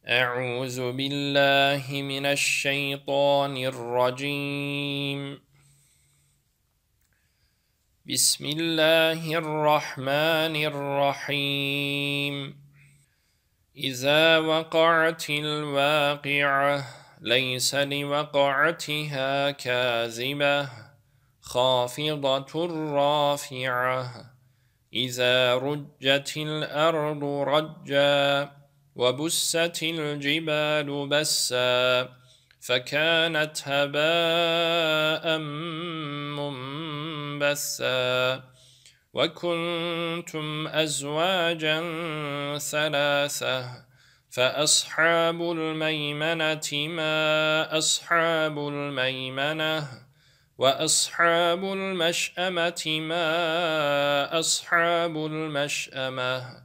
أعوذ بالله من الشيطان الرجيم. بسم الله الرحمن الرحيم. إذا وقعت الواقعة ليس لوقعتها كاذبة خافضة رافعة إذا رجت الأرض رجا وبست الجبال بسا فكانت هباء منبثا وكنتم أزواجا ثلاثة فأصحاب الميمنة ما أصحاب الميمنة وأصحاب المشأمة ما أصحاب المشأمة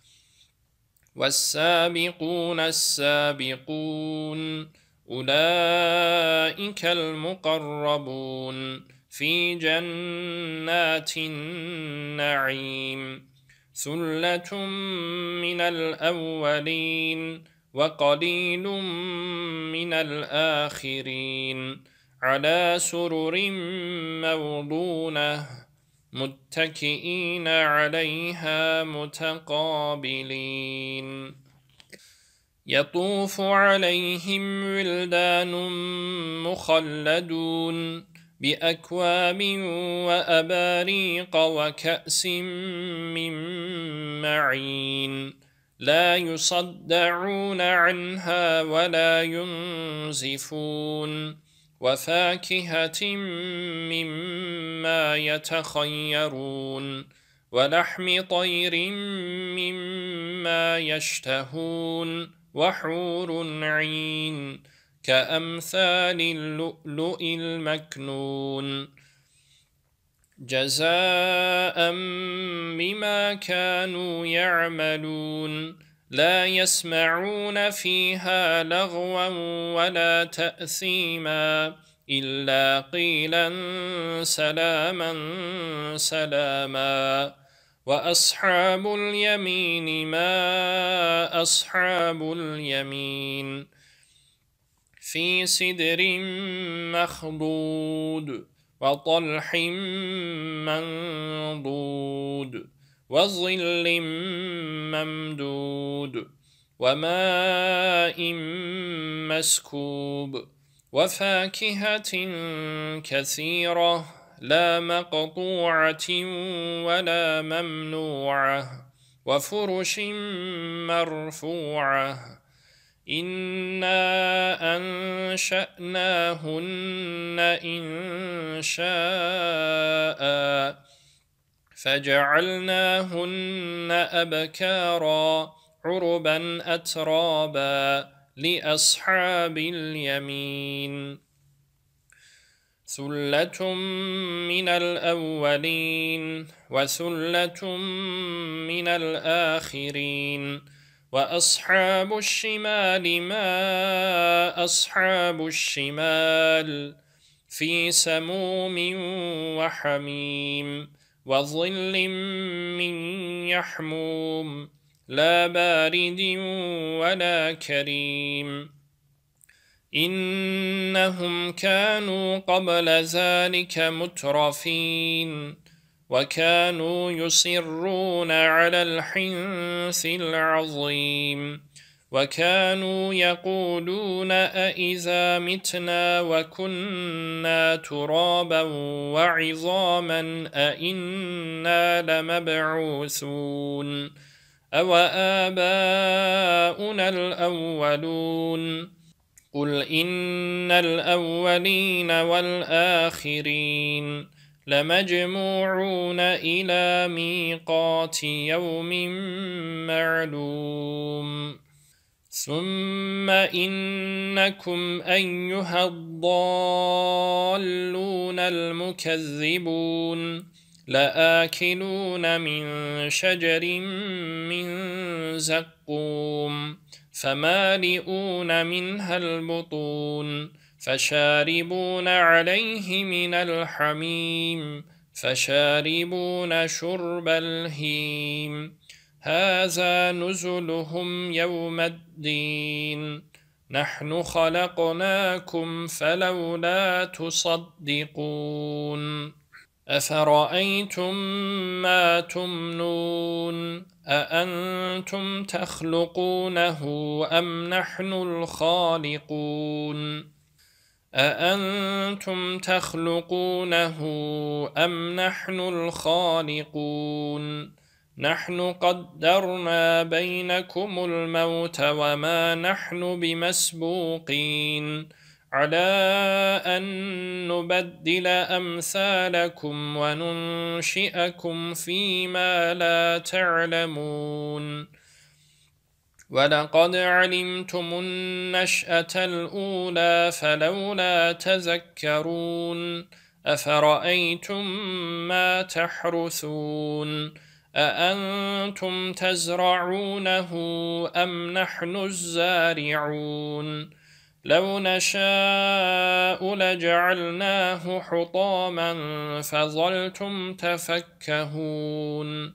والسابقون السابقون أولئك المقربون في جنات النعيم ثلة من الأولين وقليل من الآخرين على سرر موضونة متكئين عليها متقابلين يطوف عليهم ولدان مخلدون بأكواب وأباريق وكأس من معين لا يصدعون عنها ولا ينزفون وفاكهة مما يتخيرون ولحم طير مما يشتهون وحور عين كأمثال اللؤلؤ المكنون جزاء بما كانوا يعملون لا يسمعون فيها لغوا ولا تأثيما إلا قيلا سلاما سلاما وأصحاب اليمين ما أصحاب اليمين في سدر مخضود وطلح منضود وظل ممدود وماء مسكوب وفاكهة كثيرة لا مقطوعة ولا ممنوعة وفرش مرفوعة إنا أنشأناهن إنشاء فجعلناهن أبكارا عربا أترابا لأصحاب اليمين ثلة من الأولين وثلة من الآخرين وأصحاب الشمال ما أصحاب الشمال في سموم وحميم وظل من يحموم لا بارد ولا كريم إنهم كانوا قبل ذلك مترفين وكانوا يصرون على الحنث العظيم وكانوا يقولون أإذا متنا وكنا ترابا وعظاما أإنا لمبعوثون أو آباؤنا الأولون قل إن الأولين والآخرين لمجموعون إلى ميقات يوم معلوم ثم إنكم أيها الضالون المكذبون لآكلون من شجر من زقوم فمالئون منها البطون فشاربون عليه من الحميم فشاربون شرب الهيم هذا نزلهم يوم الدين نحن خلقناكم فلولا تصدقون أفرأيتم ما تمنون أأنتم تخلقونه أم نحن الخالقون أأنتم تخلقونه أم نحن الخالقون نحن قدرنا بينكم الموت وما نحن بمسبوقين على أن نبدل أمثالكم وننشئكم فيما لا تعلمون ولقد علمتم النشأة الأولى فلولا تذكرون أفرأيتم ما تحرثون أأنتم تزرعونه أم نحن الزارعون لو نشاء لجعلناه حطاما فظلتم تفكهون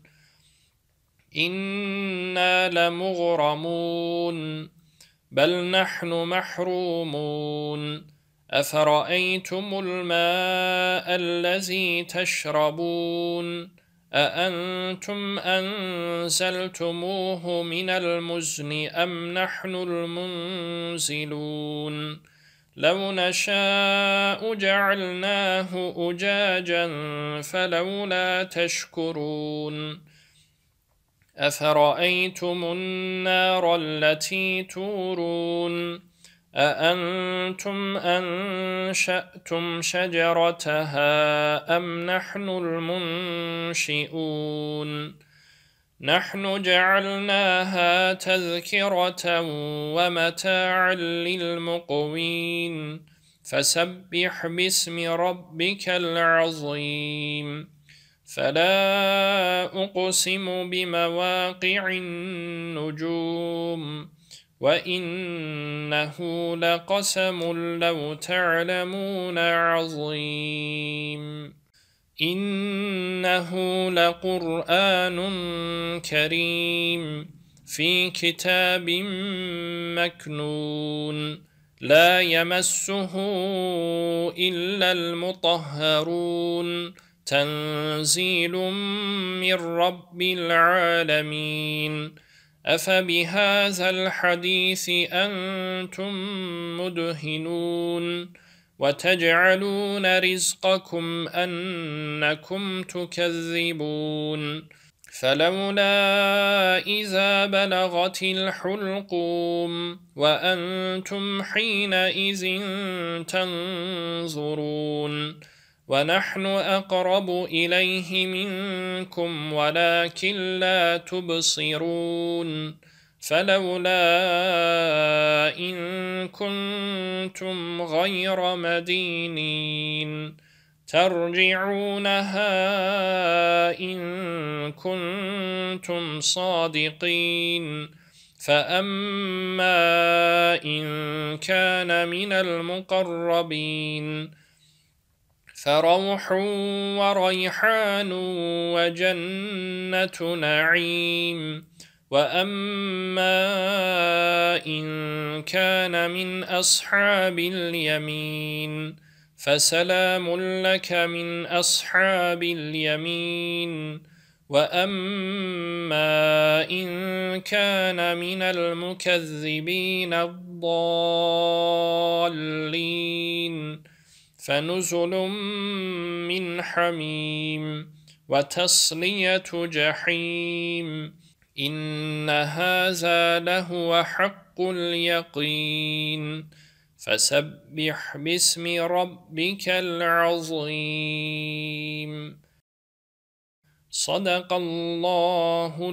إنا لمغرمون بل نحن محرومون أفرأيتم الماء الذي تشربون أأنتم أنزلتموه من المزن أم نحن المنزلون لو نشاء جعلناه أجاجا فلولا تشكرون أفرأيتم النار التي تورون أأنتم أنشأتم شجرتها أم نحن المنشئون نحن جعلناها تذكرة ومتاعا للمقوين فسبح باسم ربك العظيم فلا أقسم بمواقع النجوم وإنه لقسم لو تعلمون عظيم إنه لقرآن كريم في كتاب مكنون لا يمسه إلا المطهرون تنزيل من رب العالمين أفبهذا الحديث أنتم مدهنون وتجعلون رزقكم أنكم تكذبون فلولا إذا بلغت الحلقوم وأنتم حينئذ تنظرون ونحن أقرب إليه منكم ولكن لا تبصرون فلولا إن كنتم غير مدينين ترجعونها إن كنتم صادقين فأما إن كان من المقربين فروح وريحان وجنة نعيم وأما إن كان من أصحاب اليمين فسلام لك من أصحاب اليمين وأما إن كان من المكذبين الضالين فنزل من حميم وتصلية جحيم إن هذا لهو حق اليقين فسبح باسم ربك العظيم صدق الله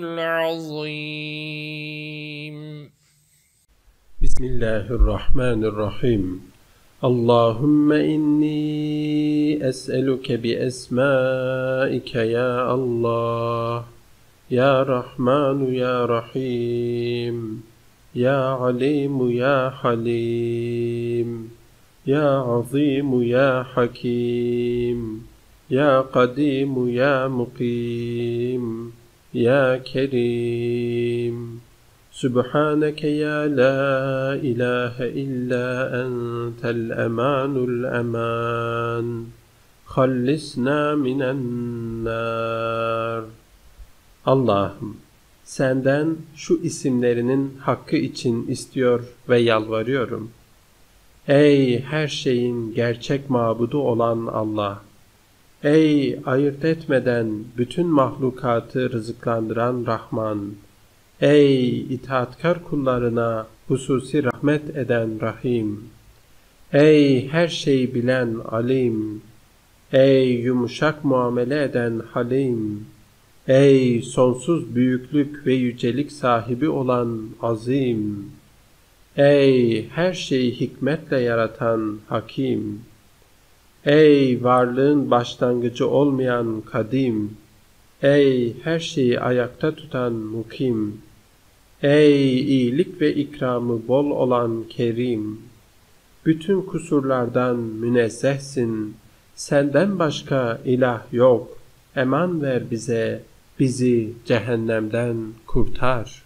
العظيم. بسم الله الرحمن الرحيم. اللهم إني أسألك بأسمائك يا الله يا رحمن يا رحيم يا عليم يا حليم يا عظيم يا حكيم يا قديم يا مقيم يا كريم سبحانك يا لا إله إلا أنت الأمان الأمان خلصنا من النار. Allah'ım, senden şu isimlerinin hakkı için istiyor ve yalvarıyorum. Ey her şeyin gerçek mabudu olan Allah! Ey ayırt etmeden bütün mahlukatı rızıklandıran Rahman! Ey itaatkar kullarına hususi rahmet eden Rahim! Ey her şeyi bilen Alim! Ey yumuşak muamele eden Halim! Ey sonsuz büyüklük ve yücelik sahibi olan Azim! Ey her şeyi hikmetle yaratan Hakim! Ey varlığın başlangıcı olmayan Kadim! Ey her şeyi ayakta tutan Mukim! Ey iyilik ve ikramı bol olan Kerim! Bütün kusurlardan münezzehsin, senden başka ilah yok. Eman ver bize, bizi cehennemden kurtar.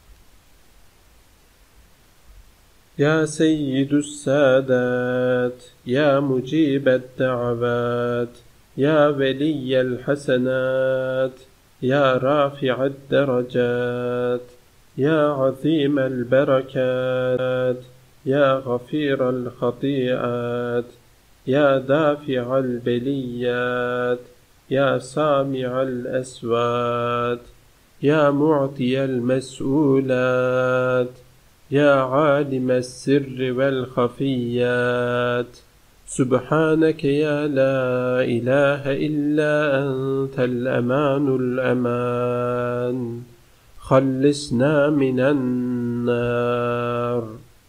Ya seyyidus sadat, ya mucibed da'avat, ya veliyyel hasenat, ya rafi'ad derecat, ya azimel berekat, ya gafirel hati'at, ya dafi'al beliyat, ya sami'al esvat, ya mu'tiyel mes'ulat, ya alimes sirri vel hafiyyat. Subhaneke ya la ilahe illa entel emanul eman. Hallisna minen nar.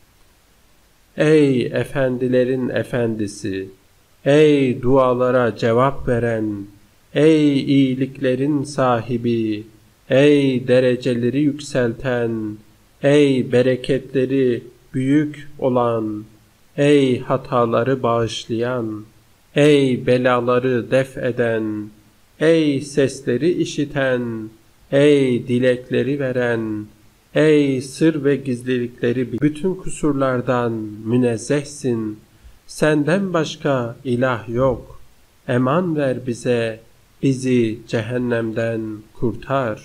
Ey efendilerin efendisi! Ey dualara cevap veren! Ey iyiliklerin sahibi! Ey dereceleri yükselten! Ey bereketleri büyük olan! Ey hataları bağışlayan! Ey belaları def eden! Ey sesleri işiten! Ey dilekleri veren! Ey sır ve gizlilikleri bütün kusurlardan münezzehsin! Senden başka ilah yok. Eman ver bize, bizi cehennemden kurtar.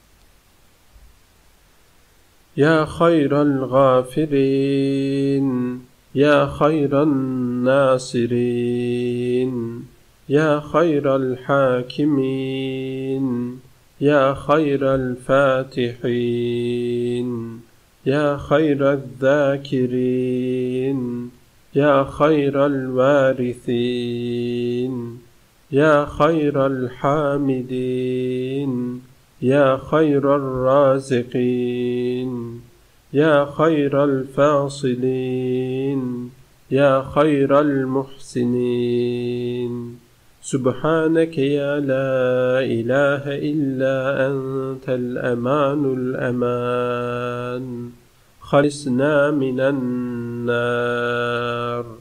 Ya hayral gafirin, ya hayran nasirin, ya hayral hakimin, ya hayral fatihin, ya hayral zakirin, ya hayral varithin, ya hayral hamidin, ya hayral razikin, ya hayral fasilin, ya hayral muhsinin. Subhaneke ya la ilahe illa entel emanul eman. Halisna minen nar.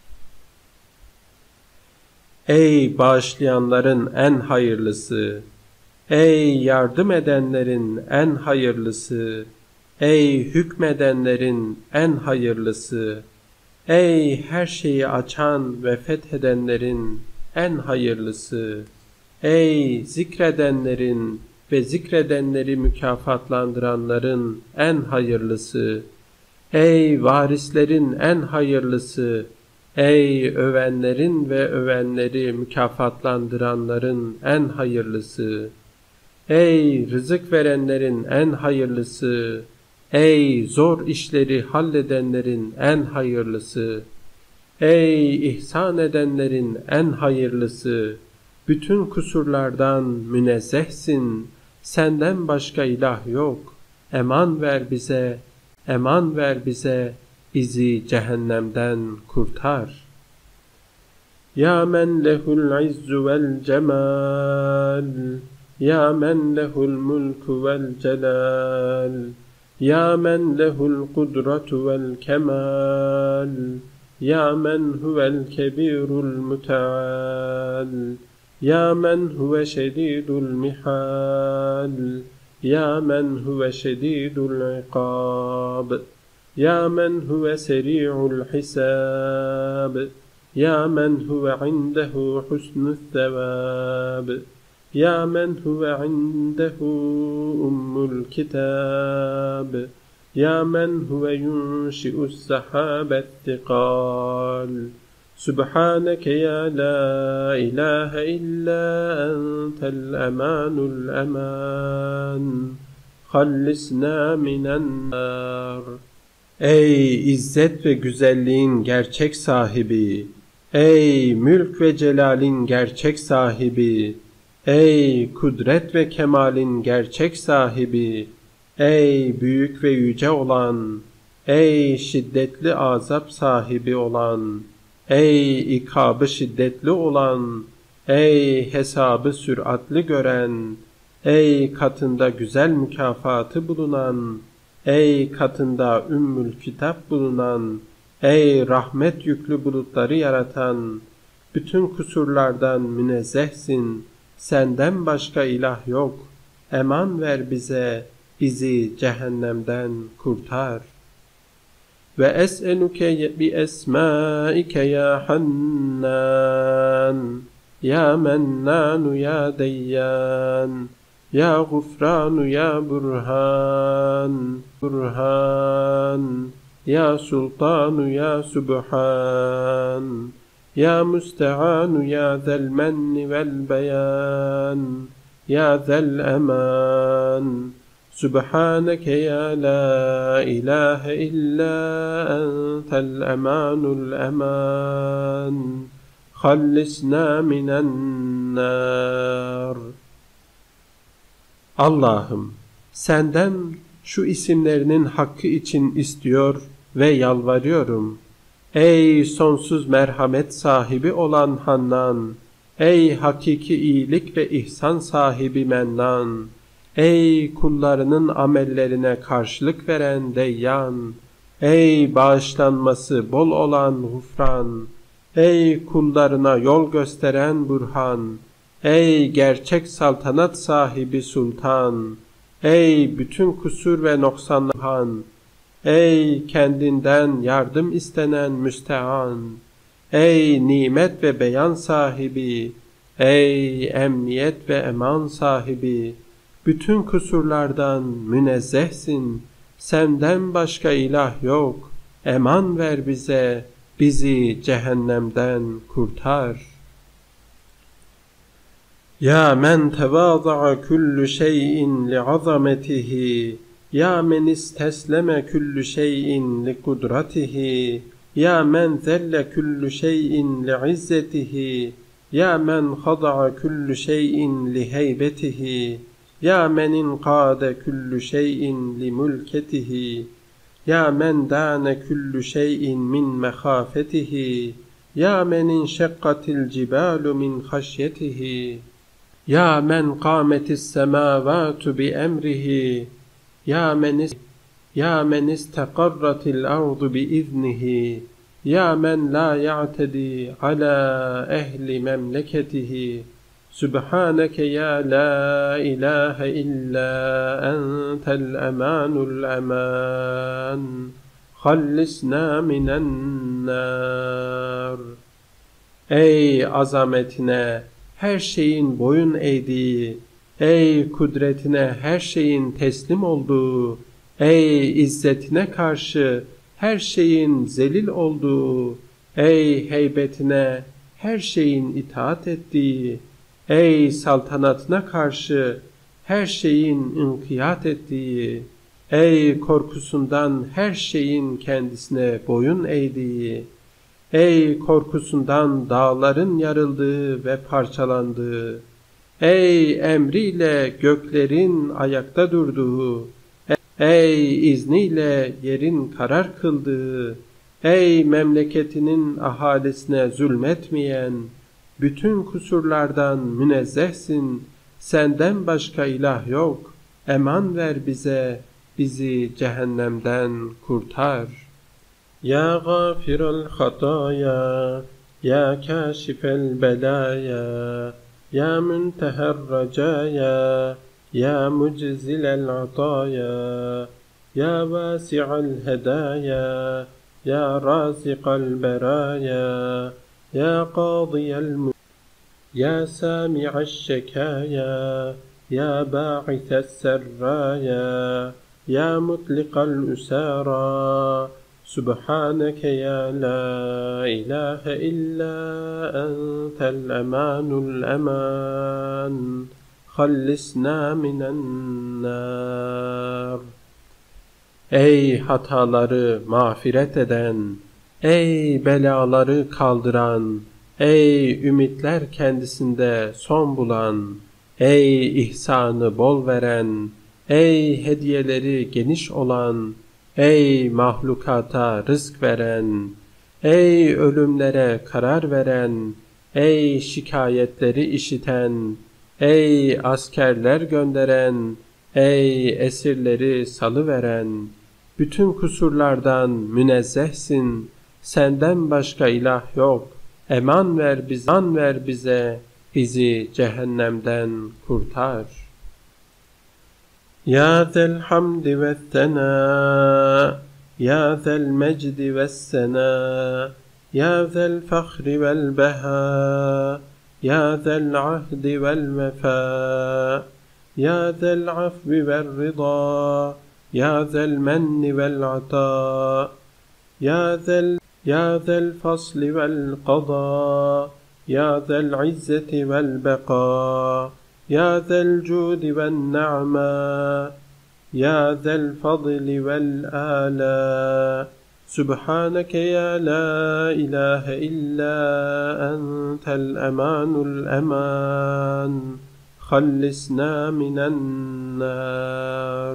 Ey bağışlayanların en hayırlısı! Ey yardım edenlerin en hayırlısı! Ey hükmedenlerin en hayırlısı! Ey her şeyi açan ve fethedenlerin en hayırlısı! Ey zikredenlerin ve zikredenleri mükafatlandıranların en hayırlısı! Ey varislerin en hayırlısı! Ey övenlerin ve övenleri mükafatlandıranların en hayırlısı! Ey rızık verenlerin en hayırlısı! Ey zor işleri halledenlerin en hayırlısı! Ey ihsan edenlerin en hayırlısı! Bütün kusurlardan münezzehsin, senden başka ilah yok. Eman ver bize, eman ver bize, bizi cehennemden kurtar. Ya men lehul izzu vel cemal, ya men lehul mulku vel celal, ya men lehul kudretu vel kemal, ya men huvel kebirul müteal, يا من هو شديد المحال يا من هو شديد العقاب يا من هو سريع الحساب يا من هو عنده حسن الثواب يا من هو عنده الكتاب يا من هو ينشئ السحاب الثقال سبحانك يا لا إله إلا أنت الأمان الأمان خلصنا من النار. Ey izzet ve güzelliğin gerçek sahibi, ey mülk ve celalin gerçek sahibi, ey kudret ve kemalin gerçek sahibi, ey büyük ve yüce olan, ey şiddetli azap sahibi olan, ey ikabı şiddetli olan, ey hesabı süratli gören, ey katında güzel mükafatı bulunan, ey katında ümmül kitap bulunan, ey rahmet yüklü bulutları yaratan, bütün kusurlardan münezzehsin, senden başka ilah yok, eman ver bize, bizi cehennemden kurtar. Ve es'eluke bi esmaike ya Hannan, ya Mennanu ya Deyyan, ya Gufranu ya Burhan, Burhan, ya Sultanu ya Subhan, ya Müste'anu ya zel menni vel beyan, ya zel eman. Subhaneke ya la ilahe illa entel emanul eman. Hallisna minen nar. Allah'ım, senden şu isimlerinin hakkı için istiyor ve yalvarıyorum. Ey sonsuz merhamet sahibi olan Hannan, ey hakiki iyilik ve ihsan sahibi Mennan, ey kullarının amellerine karşılık veren Deyyan, ey bağışlanması bol olan Gufran, ey kullarına yol gösteren Burhan, ey gerçek saltanat sahibi Sultan, ey bütün kusur ve noksanlıhan, ey kendinden yardım istenen Müstean, ey nimet ve beyan sahibi, ey emniyet ve eman sahibi, bütün kusurlardan münezzehsin, senden başka ilah yok, eman ver bize, bizi cehennemden kurtar. Ya men tevâza'a kullu şeyin li'azametihi, ya men istesleme kullu şeyin li'kudratihi, ya men zelle kullu şeyin li'izzetihi, ya men khada'a kullu şeyin liheybetihi, ya men inqâde kullu şeyin limülketihi, ya men dâne kullu şeyin min mehâfetihi, ya men inşekkatil cibalu min haşyetihi, ya men kâmetis semâvâtu bi emrihi, ya men isteqarratil ardu bi iznihi, ya men la ya'tedi ala ehli memleketihi. Subhaneke ya la ilahe illa entel emanul eman. Hallisna minen nar. Ey azametine her şeyin boyun eğdiği, ey kudretine her şeyin teslim olduğu, ey izzetine karşı her şeyin zelil olduğu, ey heybetine her şeyin itaat ettiği, ey saltanatına karşı her şeyin inkiyat ettiği, ey korkusundan her şeyin kendisine boyun eğdiği, ey korkusundan dağların yarıldığı ve parçalandığı, ey emriyle göklerin ayakta durduğu, ey izniyle yerin karar kıldığı, ey memleketinin ahalisine zulmetmeyen, bütün kusurlardan münezzehsin, senden başka ilah yok, eman ver bize, bizi cehennemden kurtar. Ya gâfiral hatâyâ, ya kâşifel belâyâ, يا منتهى الرجايا يا مجزل العطايا يا واسع الهدايا يا رازق البرايا يا قاضي يا سامع الشكايا يا باعث السرايا يا مطلق الأسارى سبحانك يا لا إله إلا أنت الأمان الأمان خلصنا من النار. Ey hataları mağfiret eden, ey belaları kaldıran, ey ümitler kendisinde son bulan, ey ihsanı bol veren, ey hediyeleri geniş olan, ey mahlukata rızk veren, ey ölümlere karar veren, ey şikayetleri işiten, ey askerler gönderen, ey esirleri salıveren, bütün kusurlardan münezzehsin, senden başka ilah yok. Eman ver bize, bizi cehennemden kurtar. Ya zel hamdi ve thena, ya zel mecdi ve sena, ya zel fahri vel beha, ya zel ahdi vel vefa, ya zel afvi vel rida, ya zel menni vel ata, ya ذا الفصل والقضاء يا ذا العزة والبقاء يا ذا الجود والنعماء يا ذا الفضل والآلاء سبحانك يا لا إله إلا أنت الأمان الأمان خلصنا من النار.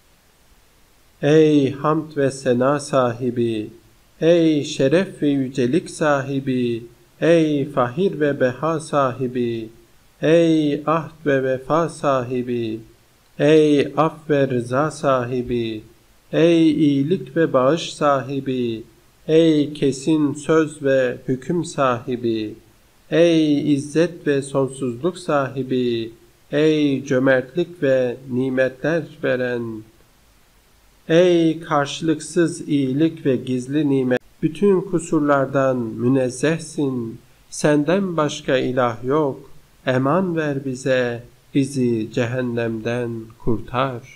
Ey hamd ve sena sahibi, ey şeref ve yücelik sahibi, ey fahir ve beha sahibi, ey ahd ve vefa sahibi, ey af ve rıza sahibi, ey iyilik ve bağış sahibi, ey kesin söz ve hüküm sahibi, ey izzet ve sonsuzluk sahibi, ey cömertlik ve nimetler veren, ey karşılıksız iyilik ve gizli nimet, bütün kusurlardan münezzehsin, senden başka ilah yok, eman ver bize, bizi cehennemden kurtar.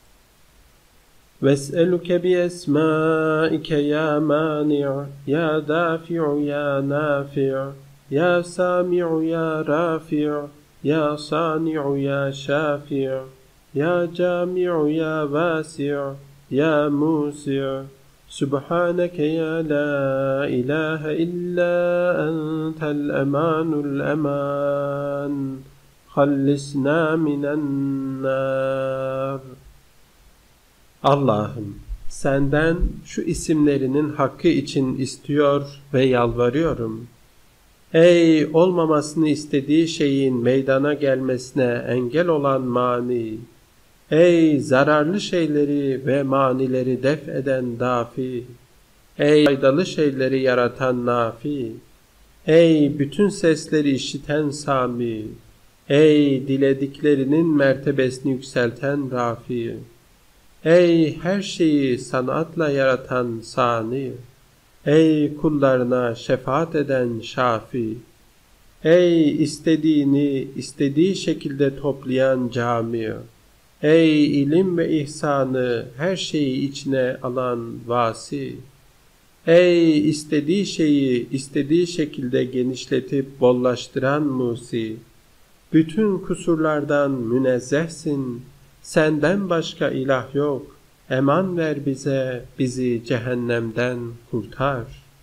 Ves'eluke bi esmaike ya mani' ya dafi'u ya nafi' ya sami'u ya rafi' ya sani'u ya şafi' ya cami'u ya vasi' ya musi' Subhaneke ya la ilahe illa entel emanul eman hallisna minen nar. Allah'ım, senden şu isimlerinin hakkı için istiyor ve yalvarıyorum. Ey olmamasını istediği şeyin meydana gelmesine engel olan mani! Ey zararlı şeyleri ve manileri def eden dafi! Ey faydalı şeyleri yaratan nafi! Ey bütün sesleri işiten sami! Ey dilediklerinin mertebesini yükselten rafi! Ey her şeyi sanatla yaratan sani! Ey kullarına şefaat eden şafi! Ey istediğini istediği şekilde toplayan cami! Ey ilim ve ihsanı her şeyi içine alan vasi! Ey istediği şeyi istediği şekilde genişletip bollaştıran musi! Bütün kusurlardan münezzehsin, senden başka ilah yok. Eman ver bize, bizi cehennemden kurtar.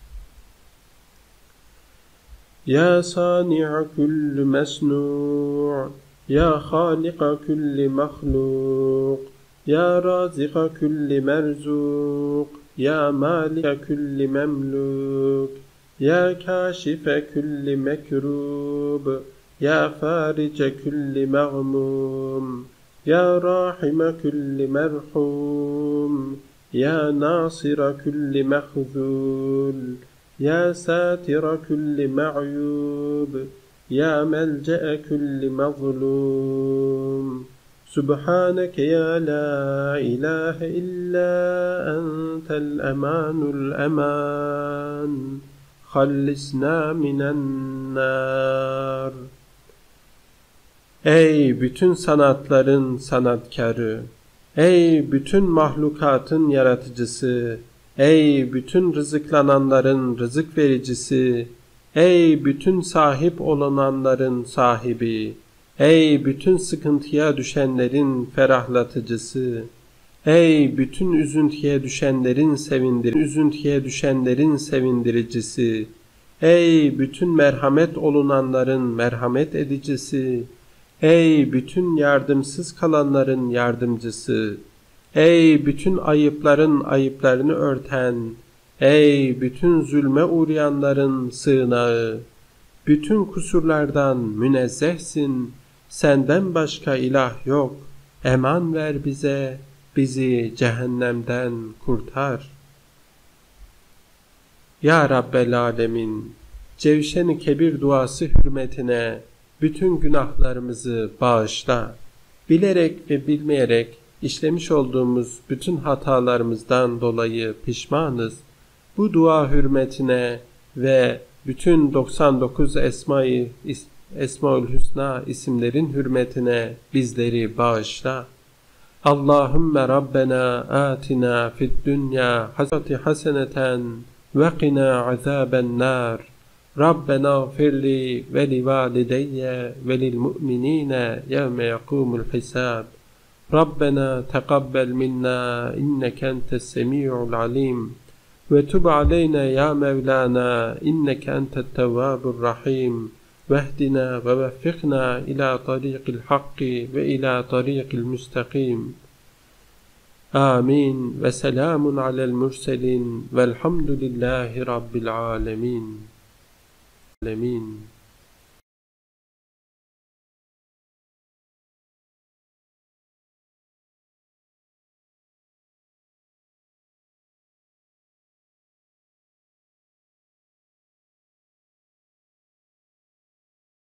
Ya sani'a kulli mesnu' ya halika kulli mahluk ya razika kulli merzuk ya malika kulli memluk ya kâşife kulli mekrub ya farice kulli mağmum ya rahime kulli merhum ya nasira kulli mehzul ya satira kulli ma'yub يا ملجأ كل مظلوم سبحانك يا لا إله إلا أنت الأمان الأمان خلصنا من النار. Ey bütün sanatların sanatkarı, ey bütün mahlukatın yaratıcısı, ey bütün rızıklananların rızık vericisi, ey bütün sahip olunanların sahibi, ey bütün sıkıntıya düşenlerin ferahlatıcısı, ey bütün üzüntüye düşenlerin sevindiricisi, ey bütün merhamet olunanların merhamet edicisi, ey bütün yardımsız kalanların yardımcısı, ey bütün ayıpların ayıplarını örten, ey bütün zulme uğrayanların sığınağı, bütün kusurlardan münezzehsin, senden başka ilah yok, eman ver bize, bizi cehennemden kurtar. Ya Rabbel Alemin, Cevşen-i Kebir duası hürmetine bütün günahlarımızı bağışla. Bilerek ve bilmeyerek işlemiş olduğumuz bütün hatalarımızdan dolayı pişmanız. Bu dua hürmetine ve bütün 99 Esmaül Hüsna isimlerin hürmetine bizleri bağışla. Allahümme Rabbena atina fid dünya haseneten ve qina azaben nar. Rabbena gfirli ve li valideyye ve lil mu'minine yevme yakumul hisab. Rabbena teqabbel minna inneke entes semi'ul alim. Ve tub aleyna ya Mevlana inneke entet tevvabur rahim. Vehdina ve veffikna ila tariqil hakki ve ila tariqil müstakim. Amin ve selamun alel murselin velhamdülillahi rabbil alemin.